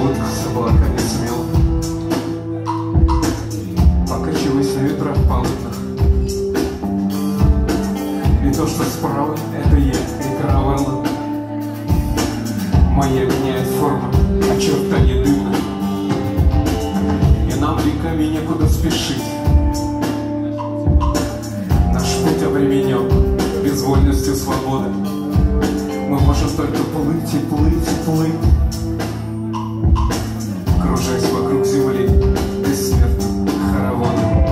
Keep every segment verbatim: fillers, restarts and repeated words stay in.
плывут с облаками смело, покачиваясь на ветрах полотнах. И то, что справа, это я и каравелла. Моя меняет форму, очертания дыма, и нам веками некуда спешить. Наш путь обременен безвольностью свободы. Мы можем только плыть и плыть и плыть, кружась вокруг земли бессмертным хороводом.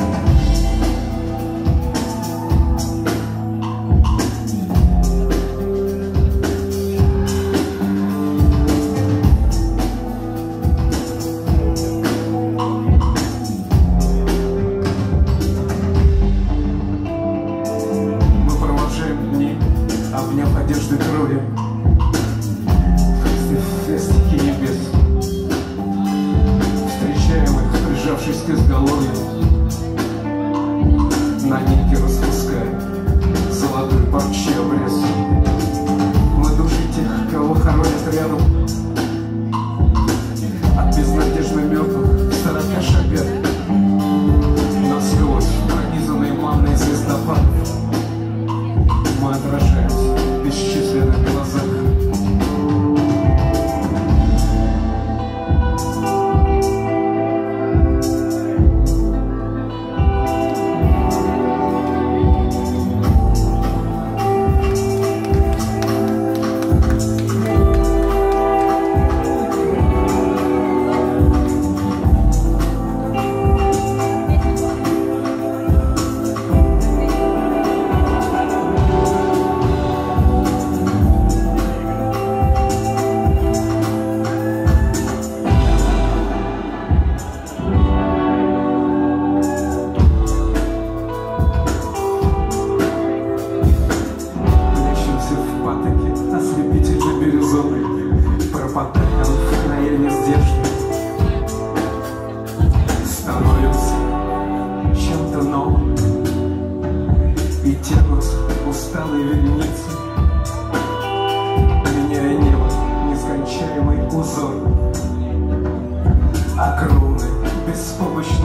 Обняв одежды крови, в фестике небес, встречаем их, прижавшись к изголовью, на нитке распуская золотой парчи обрез. Мы души тех, кого хоронят рядом, от безнадежно мертвых в сорока шагах, насквозь пронизанные манной звездопадов. Мы отражаемся в бесчисленных глазах. Ослепительно бирюзовый, пропадая в края нездешние, становимся чем-то новым, и тянутся усталые вереницы, меняя небо нескончаемый узор, огромный, беспомощный